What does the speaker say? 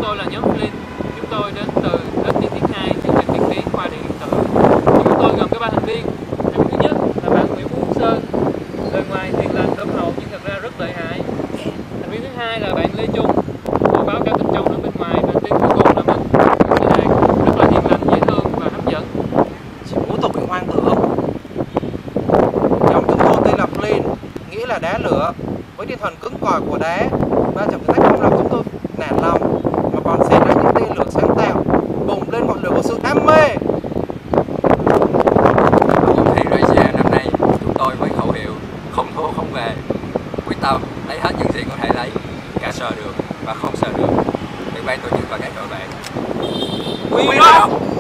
tôi là nhóm Flynn. Chúng tôi đến từ lớp tiên tiết 2 chương trình tiên tiến khoa điện điện tử. Chúng tôi gồm có 3 thành viên. Thành viên thứ nhất là bạn Nguyễn Phú Sơn, bề ngoài hiền lành đốm hậu nhưng thật ra rất lợi hại. Thành viên thứ hai là bạn Lê Trung, tôi báo cả bên trong lẫn bên ngoài, và team cuối cùng là mình, Nguyễn Đạt, rất là hiền lành, dễ thương và hấp dẫn. Chỉ muốn tục bị hoang tưởng. Nhóm chúng tôi tên là Flynn, nghĩa là đá lửa. Với tinh thần cứng cỏi của đá, va chạm thử thách không làm chúng tôi nản lòng, mà còn xảy ra những tia lửa sáng tạo, bùng lên ngọn lửa của sự đam mê. Cuộc thi Rasia năm nay, chúng tôi với khẩu hiệu không thua không về, quyết tâm lấy hết những gì có thể lấy, cả sờ được và không sờ được, được ban tổ chức và các đội bạn. We rock!